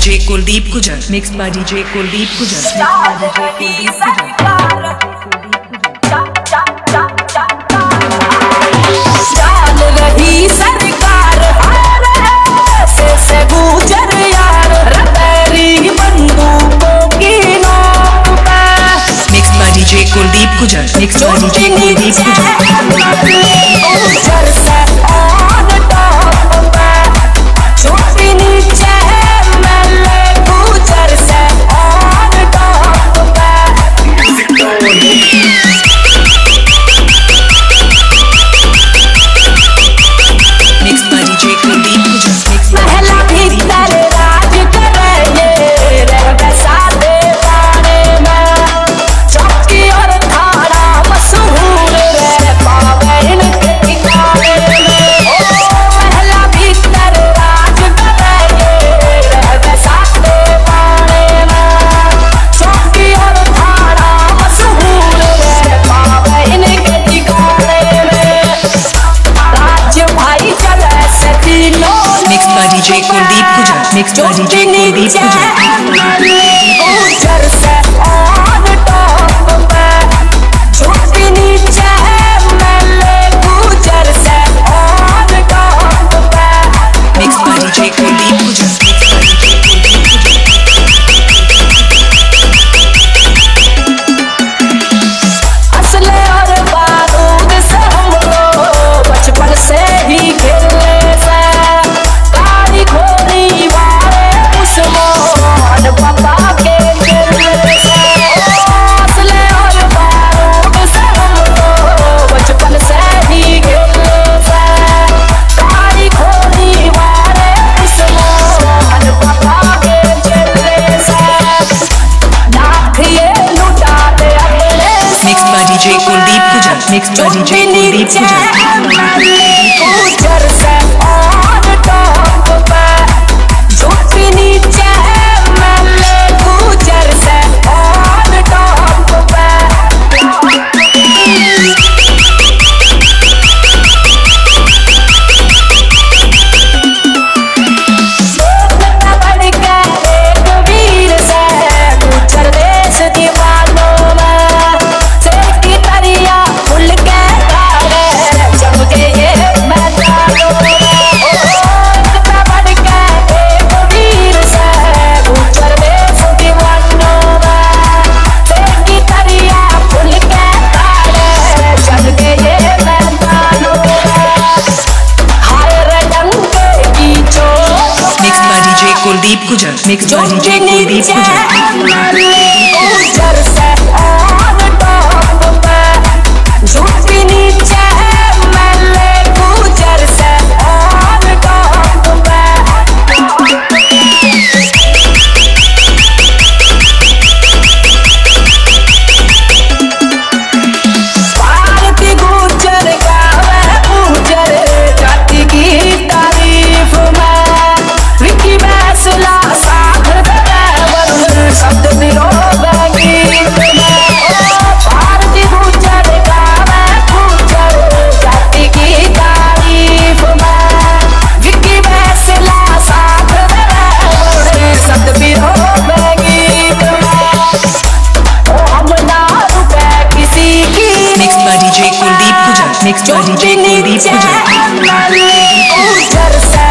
DJ Kuldeep Gurjar, mixed by DJ Kuldeep Gurjar, mixed by DJ Kuldeep Gurjar. डाल रही सरकार से गुजर यार रतरी बंदूकों की नोक पे। Mixed by DJ Kuldeep Gurjar, mixed by DJ Kuldeep Gurjar. गुजर से ऑन टॉप पे छोटी नीचे मैले गुजर से ऑन टॉप पे। Mixed by DJ Kuldeep Gurjar, mixed by महला भीतर राज करे रहवे सादे पाने में। चौकी और थाना मशहूर रह पावे इनके ठिकाने में। महला भीतर राज करे रहवे सादे पाने में। चौकी और थाना मशहूर रह पावे इनके ठिकाने में। राज्य भाई चले से तीनों mixed by DJ Kuldeep Gurjar, mixed by DJ Kuldeep Gurjar. गुजर से ऑन टॉप पे छोटी नीचे मैले गुजर से ऑन टॉप पे। Mixed by DJ Kuldeep Gurjar, mixed by DJ Kuldeep Gurjar. असले और बारूद से हम लोग बचपन से ही खेलने से। कारी घोड़ी वाले उस्मान पापा के खेलने से। असले और बारूद से हम लोग बचपन से ही खेलने से। कारी घोड़ी वाले उस्मान पापा के खेलने से। लाख ये लुटाते अपने Mixed by DJ Kuldeep Gurjar, mixed by DJ Kuldeep Gurjar. गुजर से ऑन टॉप पे झूठी नीचे मैले गुजर से ऑन टॉप पे। बढ़ के एक वीर से गुजर देश दीवानों में। शेर की तरिया खुल के तारे चमके ये मैदानों में। बढ़ के एक वीर से गुजर देश दीवानों में। शेर की तरिया खुल के तारे चमके ये मैदानों में। हर डंके की चोट Mixed by DJ Kuldeep Gurjar, mixed by DJ Kuldeep Gurjar. गुजर से ऑन टॉप पे झूठी नीचे मैले गुजर से ऑन टॉप पे। भारती गुजर गावे गुजर जाति की तारीफ में। विकी फैसला साथ ड्राइवर शब्द विरोध गीत में। भारती गुजर गावे गुजर जाति की तारीफ में। विकी फैसला साथ ड्राइवर शब्द विरोध गीत में। हम ना रुके किसी की Mixed by DJ Kuldeep Gurjar, mixed by DJ Kuldeep Gurjar. गुजर से